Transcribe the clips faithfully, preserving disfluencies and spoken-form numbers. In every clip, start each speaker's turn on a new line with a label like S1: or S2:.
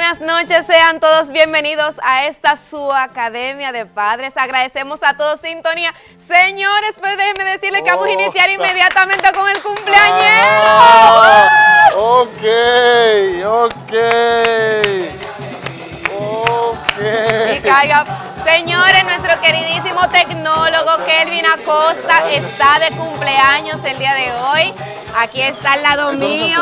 S1: buenas noches, sean todos bienvenidos a esta su Academia de Padres. Agradecemos a todos sintonía. Señores, pues déjenme decirles que vamos a iniciar inmediatamente con el cumpleañero.
S2: Ah, ok, ok, ok.
S1: Y caiga. Señores, nuestro queridísimo tecnólogo Kelvin Acosta está de cumpleaños el día de hoy. Aquí está al lado mío.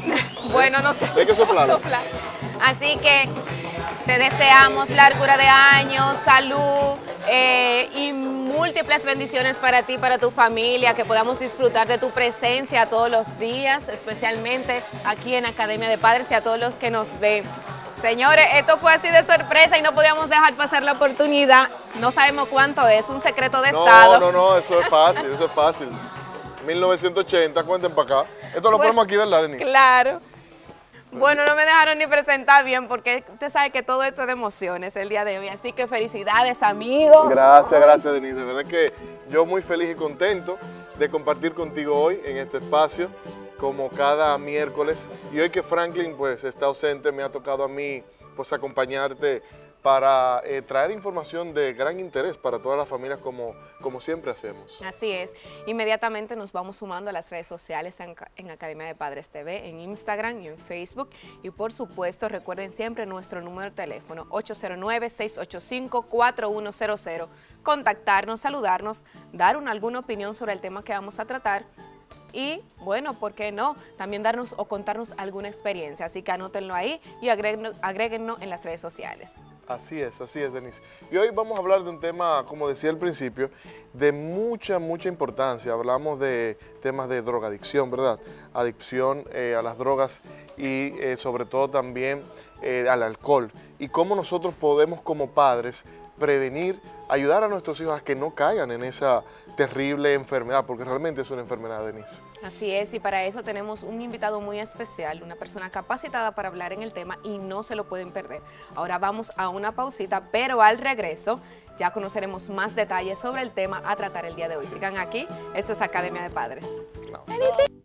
S1: Bueno, no sé si
S2: hay que soplarlo.
S1: soplar. Así que te deseamos largura de años, salud eh, y múltiples bendiciones para ti, para tu familia, que podamos disfrutar de tu presencia todos los días, especialmente aquí en Academia de Padres y a todos los que nos ven. Señores, esto fue así de sorpresa y no podíamos dejar pasar la oportunidad. No sabemos cuánto es, un secreto de
S2: no,
S1: Estado.
S2: No, no, no, eso es fácil, eso es fácil. mil novecientos ochenta, cuenten para acá. Esto lo
S1: Bueno,
S2: ponemos aquí, ¿verdad, Denise?
S1: Claro. Bueno, no me dejaron ni presentar bien porque usted sabe que todo esto es de emociones el día de hoy. Así que felicidades, amigos.
S2: Gracias, gracias, Denise. De verdad que yo muy feliz y contento de compartir contigo hoy en este espacio, como cada miércoles. Y hoy que Franklin pues está ausente, me ha tocado a mí pues acompañarte para eh, traer información de gran interés para todas las familias como, como siempre hacemos.
S1: Así es. Inmediatamente nos vamos sumando a las redes sociales en, en Academia de Padres T V, en Instagram y en Facebook. Y por supuesto, recuerden siempre nuestro número de teléfono ocho cero nueve, seis ocho cinco, cuatro uno cero cero. Contactarnos, saludarnos, dar una, alguna opinión sobre el tema que vamos a tratar. Y, bueno, ¿por qué no? También darnos o contarnos alguna experiencia. Así que anótenlo ahí y agréguenlo, agréguenlo en las redes sociales.
S2: Así es, así es, Denise. Y hoy vamos a hablar de un tema, como decía al principio, de mucha, mucha importancia. Hablamos de temas de drogadicción, ¿verdad? Adicción eh, a las drogas y eh, sobre todo también eh, al alcohol. Y cómo nosotros podemos como padres prevenir, ayudar a nuestros hijos a que no caigan en esa terrible enfermedad, porque realmente es una enfermedad, Denise.
S1: Así es, y para eso tenemos un invitado muy especial, una persona capacitada para hablar en el tema y no se lo pueden perder. Ahora vamos a una pausita, pero al regreso ya conoceremos más detalles sobre el tema a tratar el día de hoy. Sigan aquí, esto es Academia de Padres.
S2: No.